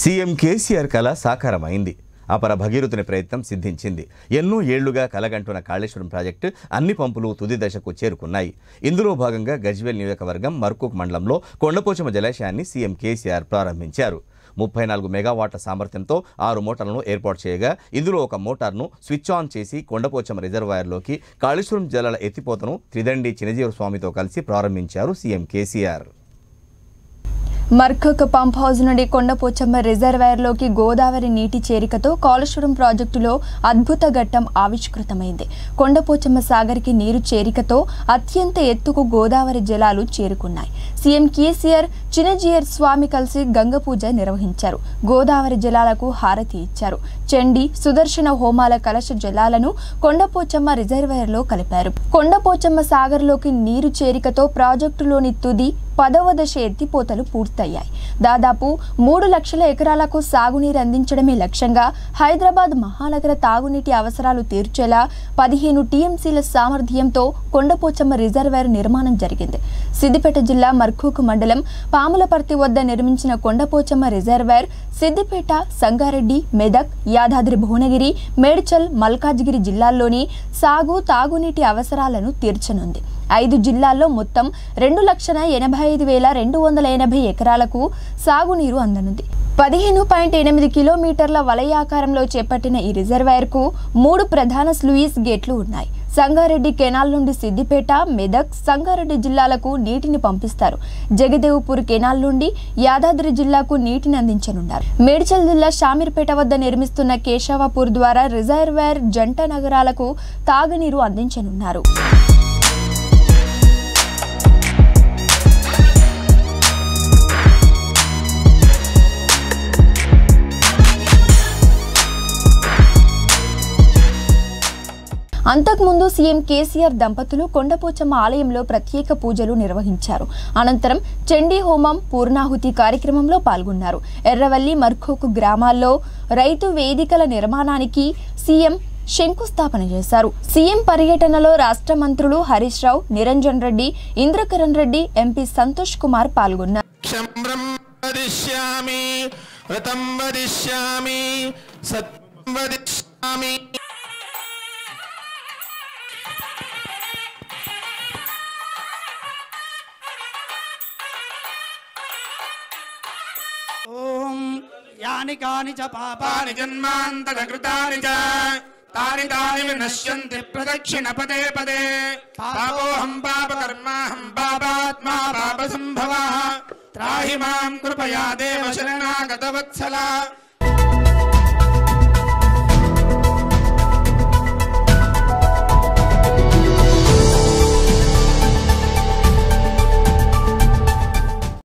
CM KCR కళ సాకారమైంది. అపర భగీరథుని ప్రయత్నం సిద్ధించింది. ఎన్నో ఏళ్లుగా కలగంటున్న కాళేశ్వరం ప్రాజెక్టు అన్ని పంపులు తుది దశకు చేరుకున్నాయి. ఇందులో భాగంగా గజ్వేల్ నియోజకవర్గం మర్కూక్ మండలంలో కొండపోచమ్మ జలాశయాన్ని సీఎం కేసీఆర్ ప్రారంభించారు. 34 మెగావాట్ల సామర్థ్యంతో 6 మోటార్లను ఏర్పాటు చేయగా ఇందులో ఒక మోటార్ను స్విచ్ ఆన్ చేసి కొండపోచమ్మ రిజర్వాయర్లోకి కాళేశ్వరం జలాల ఎత్తిపోతను త్రిదండి చినజీవ స్వామితో కలిసి ప్రారంభించారు CM KCR. Markook pump house నుండి కొండపోచమ్మ రిజర్వాయర్లోకి గోదావరి నీటి చేరికతో కాళేశ్వరం ప్రాజెక్టులో అద్భుత ఘట్టం ఆవిష్కృతమైంది. కొండపోచమ్మ సాగర్కి నీరు చేరికతో అత్యంత ఎత్తుకు గోదావరి జలాలు చేరుకున్నాయి. సీఎం కేసీఆర్ చినజీయర్ స్వామి కలిసి గంగ పూజ నిర్వహించారు. గోదావరి జలాలకు హారతి ఇచ్చారు. చండీ సుదర్శన హోమాల కలశ జలాలను కొండపోచమ్మ రిజర్వాయర్లో కలిపారు. కొండపోచమ్మ సాగర్లోకి నీరు చేరికతో ప్రాజెక్టులోని తుది 10వ దశ ఎత్తిపోతలు పూర్తయ్యాయి. దాదాపు 3 లక్షల ఎకరాలకు సాగునీరు అందించడమే లక్ష్యంగా హైదరాబాద్ మహానగర తాగునీటి అవసరాలు తీర్చేలా 15 టీఎంసీల సామర్థ్యంతో కొండపోచమ్మ రిజర్వాయర్ నిర్మాణం జరిగింది. సిద్దిపేట జిల్లా మర్కూక్ మండలం పాములపర్తి వద్ద నిర్మించిన కొండపోచమ్మ రిజర్వాయర్ సిద్దిపేట, సంగారెడ్డి, మెదక్, యాదాద్రి భువనగిరి, మేడ్చల్, మల్కాజ్గిరి జిల్లాల్లోని సాగు తాగునీటి అవసరాలను తీర్చనుంది. 5 జిల్లాల్లో మొత్తం 2,85,280 ఎకరాలకు సాగునీరు అందనుంది. 15.8 కిలోమీటర్ల వలయాకారంలో చేపట్టిన ఈ రిజర్వాయర్కు 3 ప్రధాన స్లూయిస్ గేట్లు ఉన్నాయి. సంగారెడ్డి కెనాల్ నుండి సిద్దిపేట, మెదక్, సంగారెడ్డి జిల్లాలకు నీటిని పంపిస్తారు. జగదేవ్పూర్ కెనాల్ నుండి యాదాద్రి జిల్లాకు నీటిని అందించనున్నారు. మేడ్చల్ జిల్లా షామీర్పేట వద్ద నిర్మిస్తున్న కేశవాపూర్ ద్వారా రిజర్వాయర్ జంట నగరాలకు తాగునీరు అందించనున్నారు. అంతకుముందు సీఎం కేసీఆర్ దంపతులు కొండపోచమ్మ ఆలయంలో ప్రత్యేక పూజలు నిర్వహించారు. అనంతరం చండీ హోమం, పూర్ణాహుతి కార్యక్రమంలో పాల్గొన్నారు. ఎర్రవల్లి, మర్కూక్ గ్రామాల్లో రైతు వేదికల నిర్మాణానికి సీఎం శంకుస్థాపన చేశారు. సీఎం పర్యటనలో రాష్ట్ర మంత్రులు హరీష్ రావు, నిరంజన్ రెడ్డి, ఇంద్రకరణ్ రెడ్డి, ఎంపీ సంతోష్ కుమార్ పాల్గొన్నారు. ఓం యాని కాని చ పాపాని జన్మాంతరకృతాని చ తాని తాని వినశ్యంతి ప్రదక్షిణ పదే పదే పాపోహం పాపకర్మాహం పాపాత్మా పాపసంభవః త్రాహి మాం కృపయా దేవ శరణాగత వత్సల